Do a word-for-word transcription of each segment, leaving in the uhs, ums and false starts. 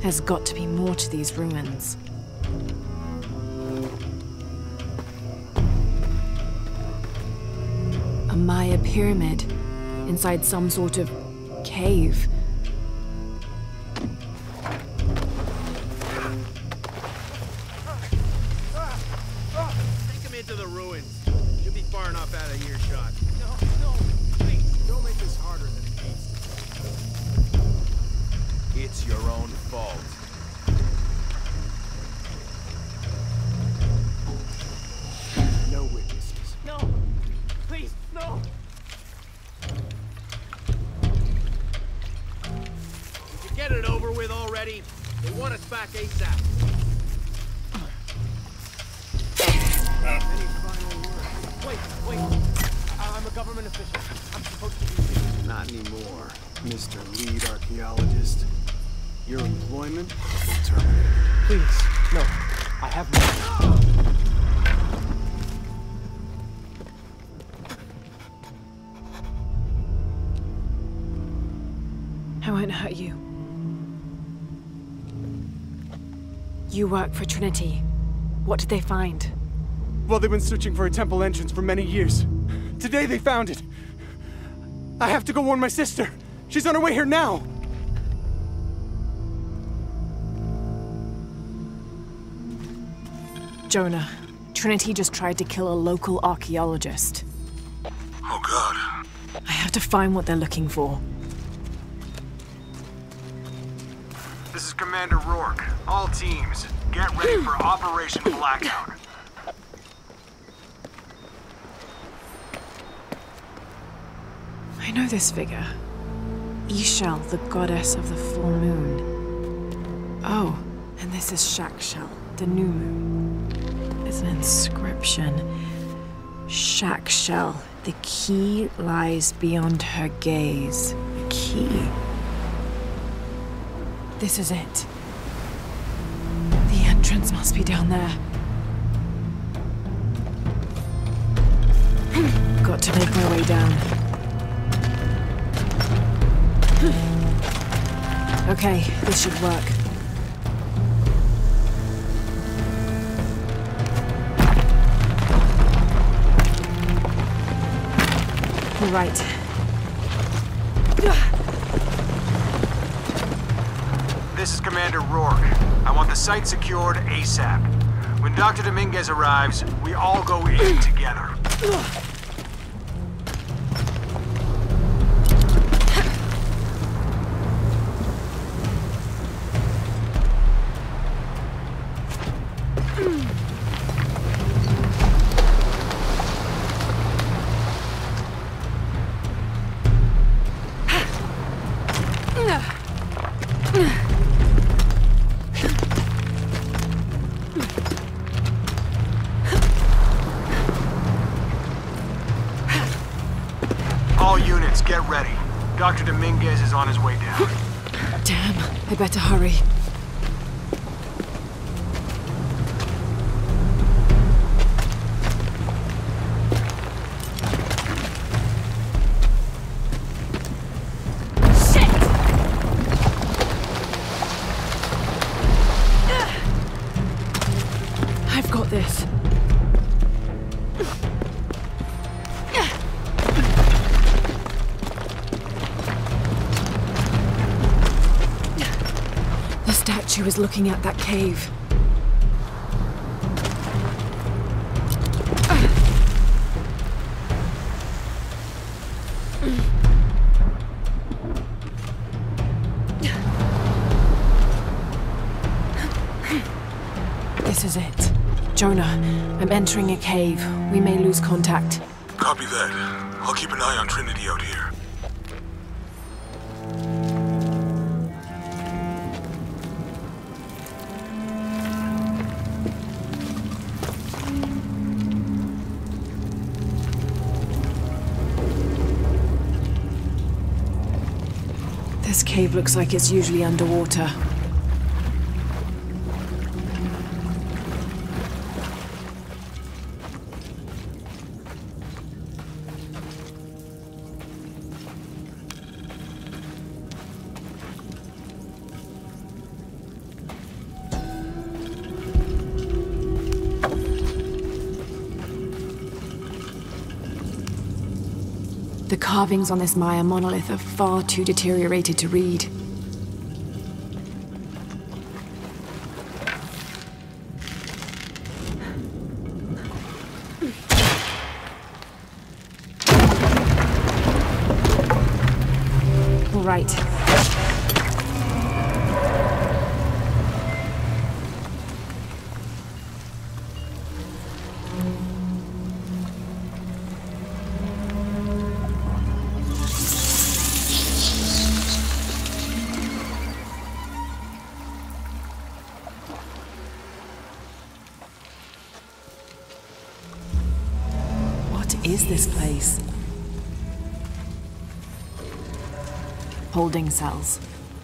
There's got to be more to these ruins. A Maya pyramid inside some sort of cave. Take him into the ruins. You'll be far enough out of earshot. No, no, please, don't make this harder than it needs to be. It's your own fault. No witnesses. No! Please, no! Did you get it over with already? They want us back ASAP. Any final words? Wait, wait. I'm a government official. I'm supposed to be here. Not anymore, Mister Lead Archaeologist. Your employment will terminate. Please, no. I have no... I won't hurt you. You work for Trinity. What did they find? Well, they've been searching for a temple entrance for many years. Today they found it. I have to go warn my sister. She's on her way here now. Jonah, Trinity just tried to kill a local archaeologist. Oh, God. I have to find what they're looking for. This is Commander Rourke. All teams, get ready for Operation Blackout. I know this figure. Ixchel, the goddess of the full moon. Oh, and this is Shakshel, the new moon. There's an inscription. Shakshel, the key lies beyond her gaze. The key. This is it. The entrance must be down there. Got to make my way down. Okay, this should work. All right. This is Commander Rourke. I want the site secured ASAP. When Doctor Dominguez arrives, we all go in together. All units, get ready. Doctor Dominguez is on his way down. Damn, I better hurry. I've got this. The statue is looking at that cave. This is it. Jonah, I'm entering a cave. We may lose contact. Copy that. I'll keep an eye on Trinity out here. This cave looks like it's usually underwater. The carvings on this Maya monolith are far too deteriorated to read. All right. What is this place? Holding cells.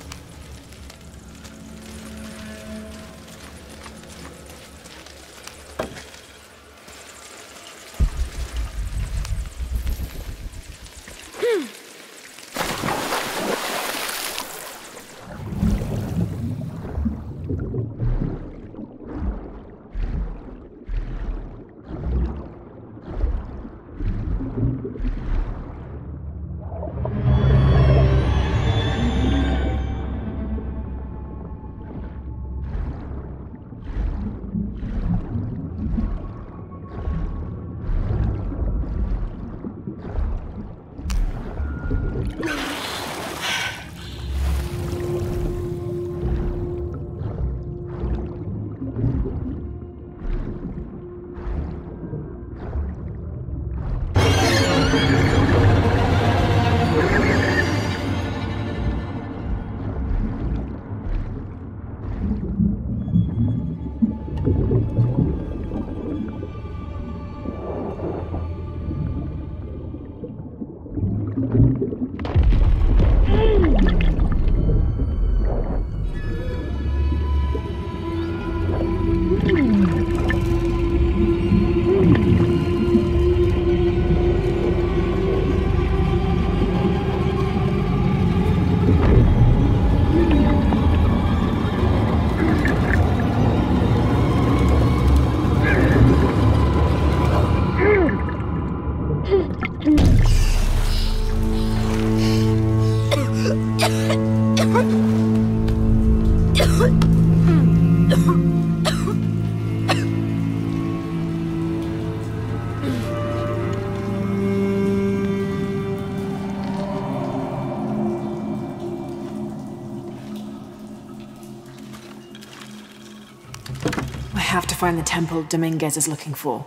I have to find the temple Dominguez is looking for.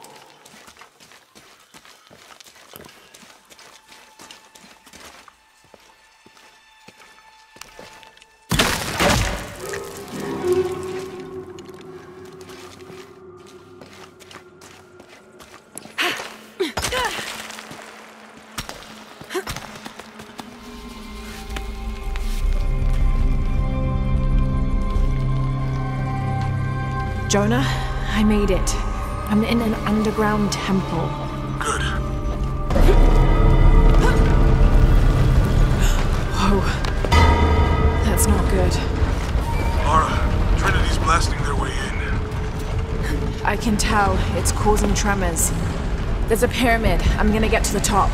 Jonah, I made it. I'm in an underground temple. Good. Whoa. That's not good. Lara, Trinity's blasting their way in. I can tell. It's causing tremors. There's a pyramid. I'm gonna get to the top.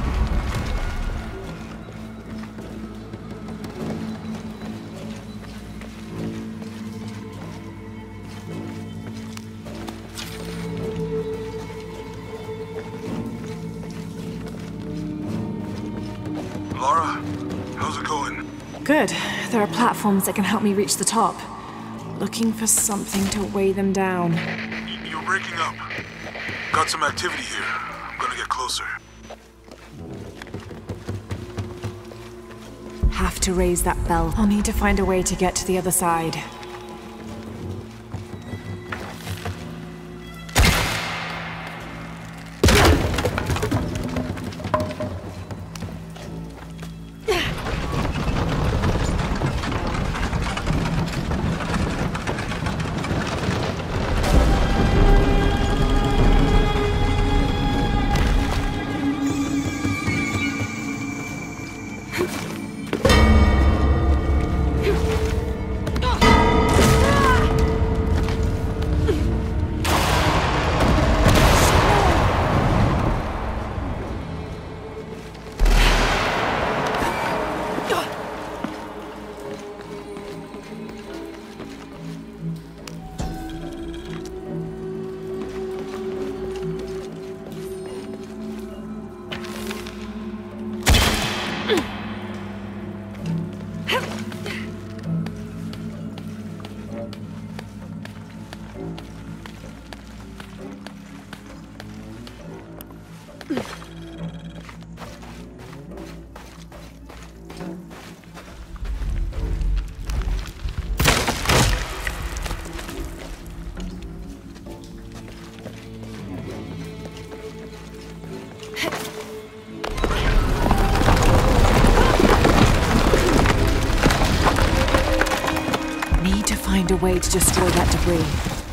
Lara, how's it going? Good. There are platforms that can help me reach the top. Looking for something to weigh them down. Y- you're breaking up. Got some activity here. I'm gonna get closer. Have to raise that bell. I'll need to find a way to get to the other side. Find a way to destroy that debris.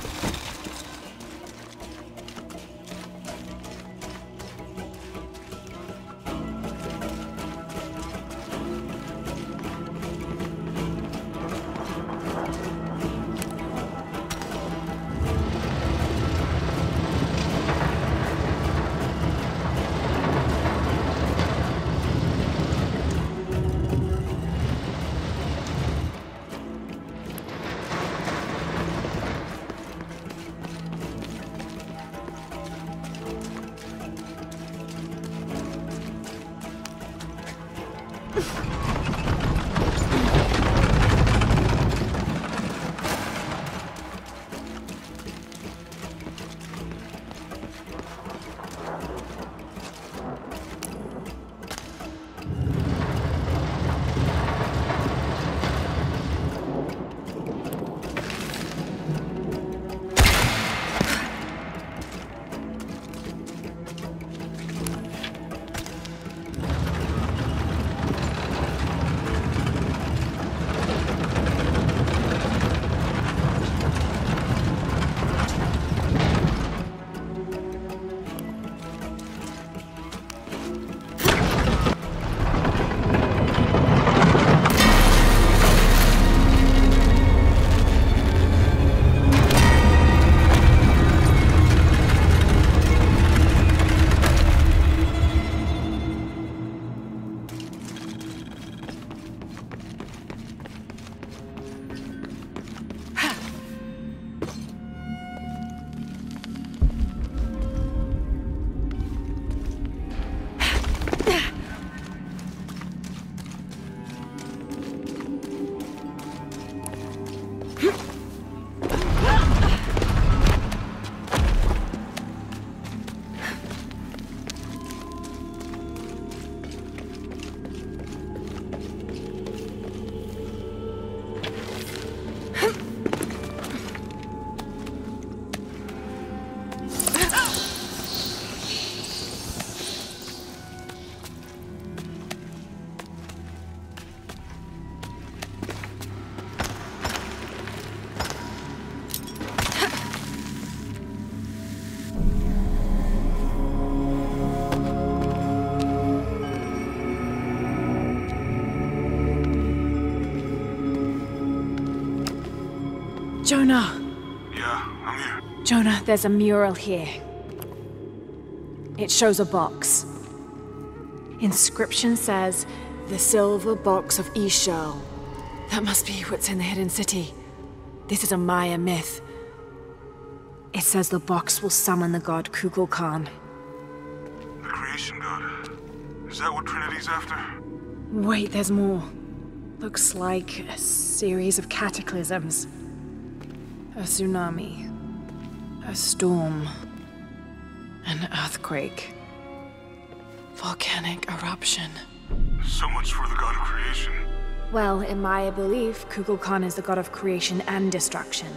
Jonah! Yeah, I'm here. Jonah, there's a mural here. It shows a box. Inscription says, the silver box of Ix Chel. That must be what's in the hidden city. This is a Maya myth. It says the box will summon the god Kukulkan. The creation god. Is that what Trinity's after? Wait, there's more. Looks like a series of cataclysms. A tsunami. A storm. An earthquake. Volcanic eruption. So much for the god of creation. Well, in Maya belief, Kukulkan is the god of creation and destruction.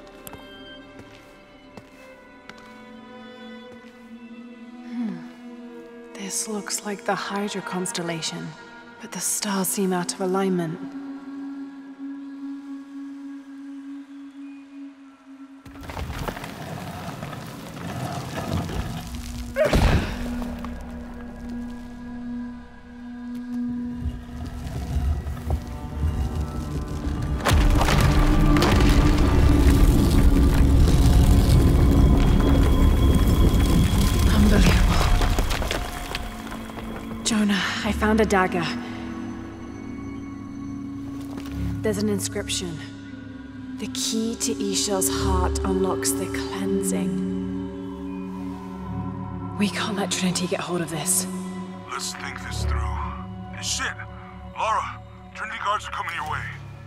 Hmm. This looks like the Hydra constellation, but the stars seem out of alignment. I found a dagger. There's an inscription. The key to Ix Chel's heart unlocks the cleansing. We can't let Trinity get hold of this. Let's think this through. Shit! Lara, Trinity guards are coming your way.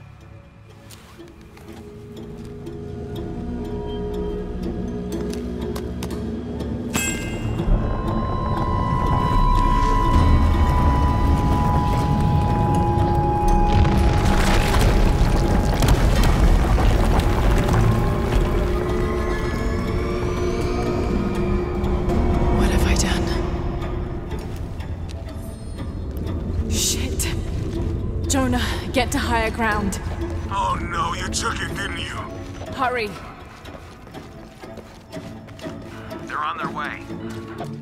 What have I done? Shit. Jonah, get to higher ground. Oh no, you took it, didn't you? Hurry. They're on their way.